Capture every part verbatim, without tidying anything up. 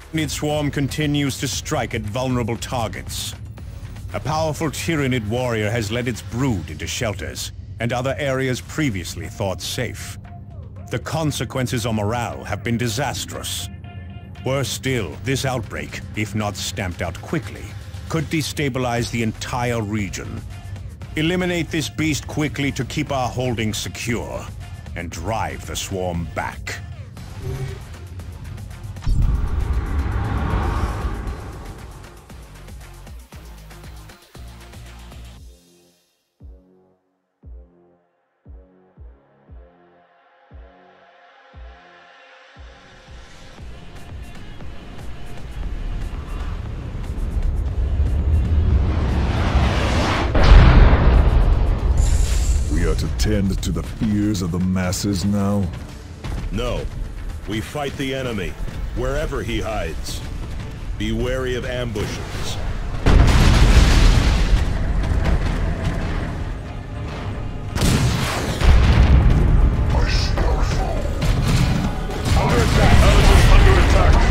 Tyrannid swarm continues to strike at vulnerable targets. A powerful Tyrannid warrior has led its brood into shelters and other areas previously thought safe. The consequences on morale have been disastrous. Worse still, this outbreak, if not stamped out quickly, could destabilize the entire region. Eliminate this beast quickly to keep our holdings secure and drive the swarm back. To tend to the fears of the masses now? No. We fight the enemy, wherever he hides. Be wary of ambushes. I see our foe. Under attack! Elephant under attack!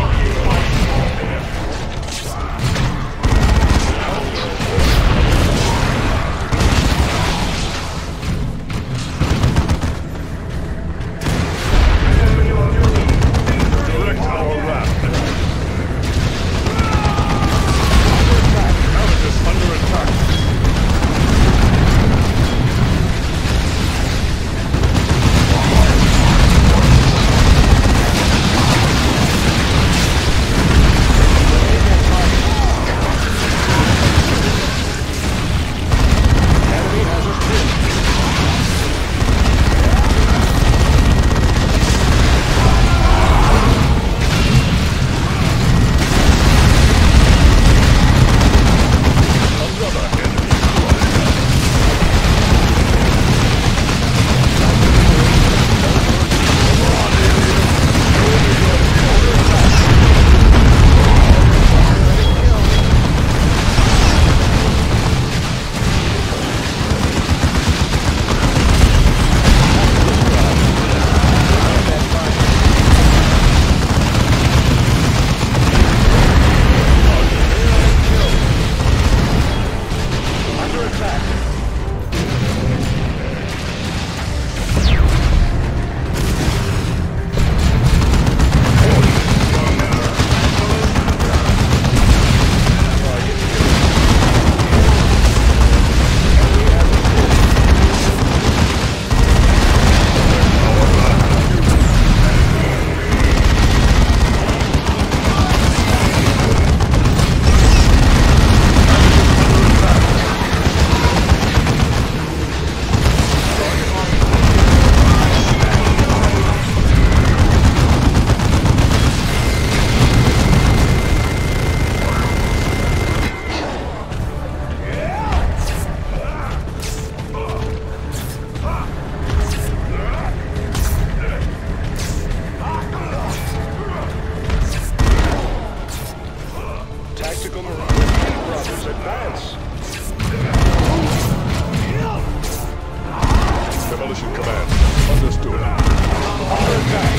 Demolition command. Understood. Under attack!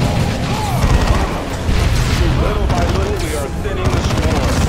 Little by little, we are thinning the swarm.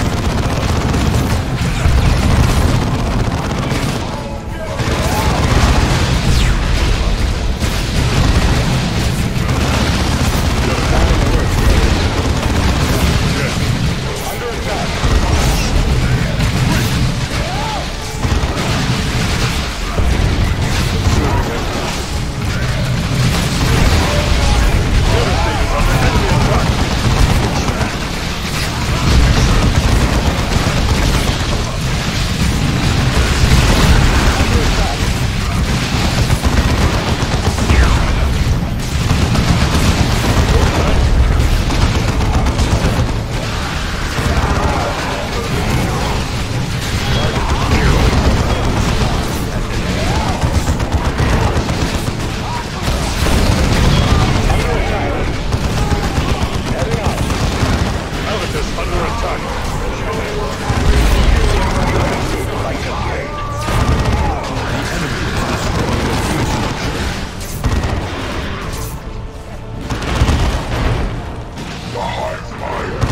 My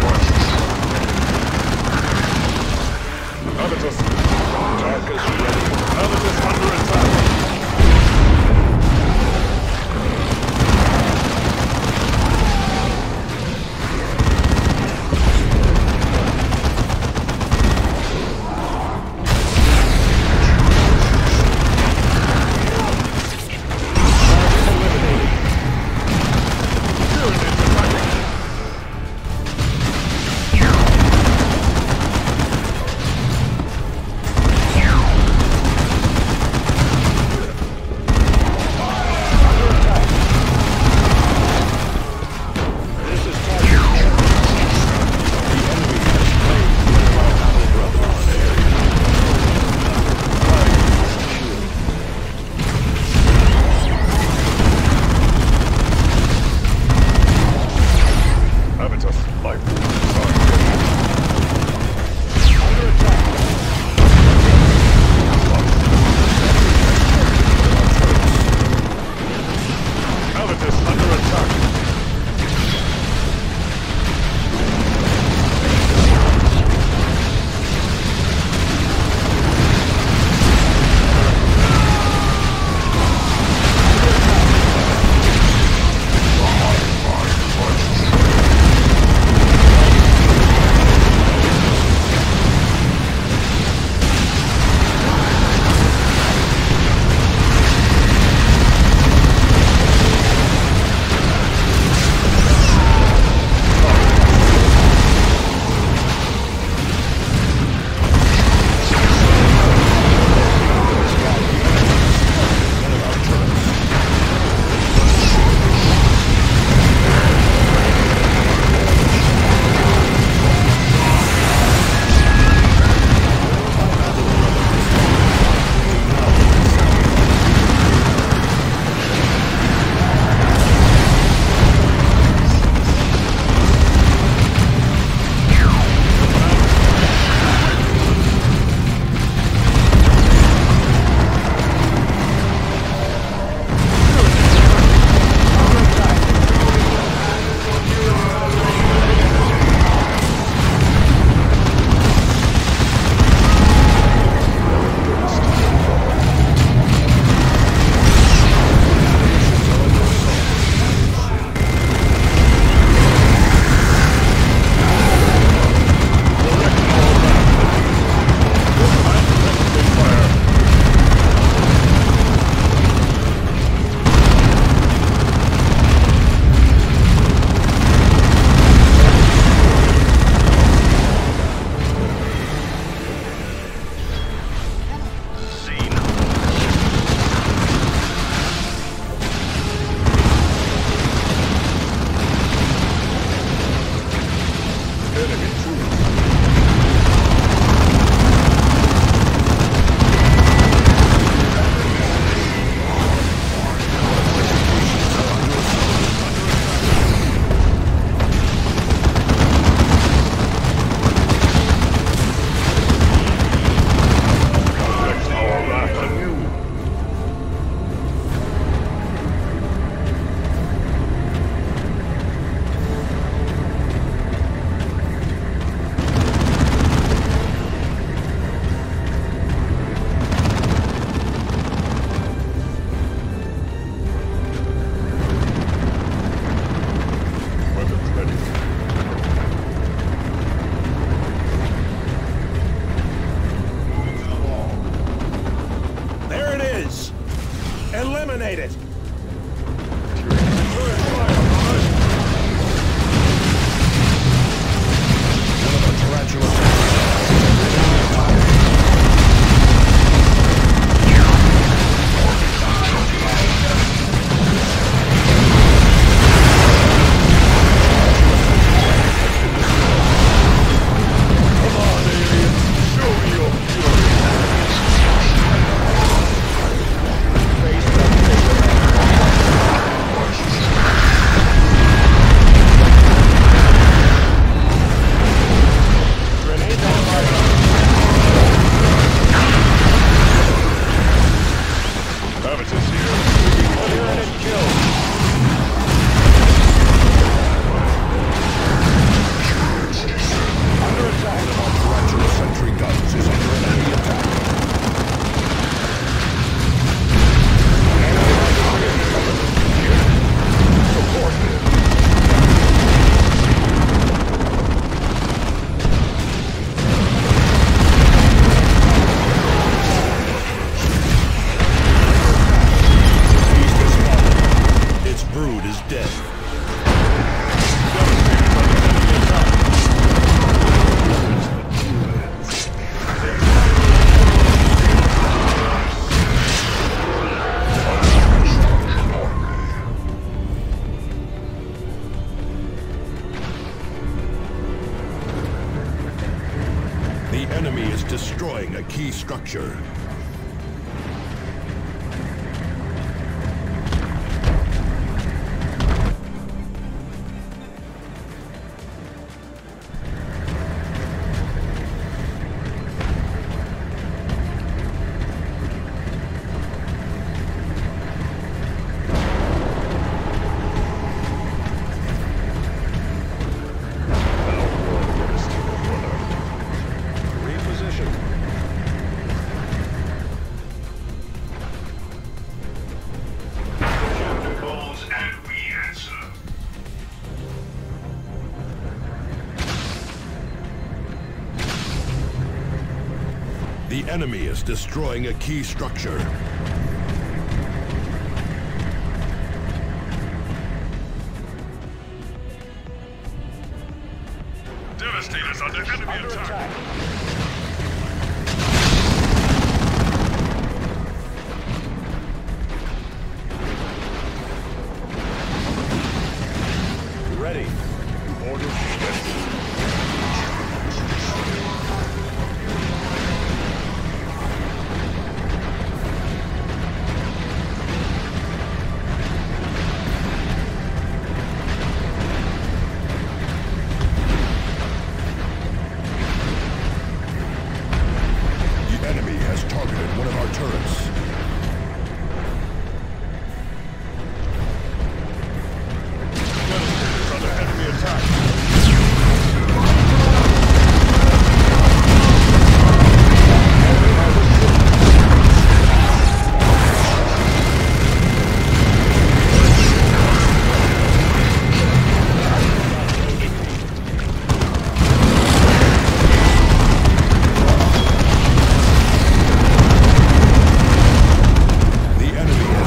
Fortress, my forces are under attack. Habitus under attack. Eliminate it! The enemy is destroying a key structure. The enemy is destroying a key structure. Devastator's under enemy attack. Ready. Order shipped. The enemy has targeted one of our turrets. Devastator's under enemy attack. The enemy has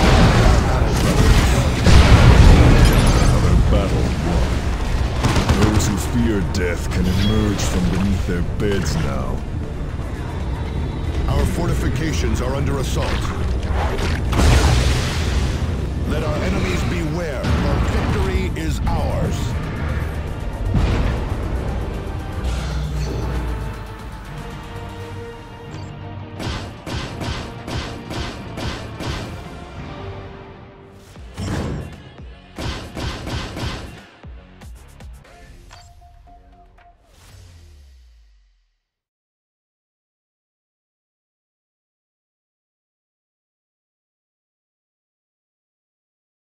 Another battle won. Those who fear death can emerge from beneath their beds now. Our fortifications are under assault. Let our enemies be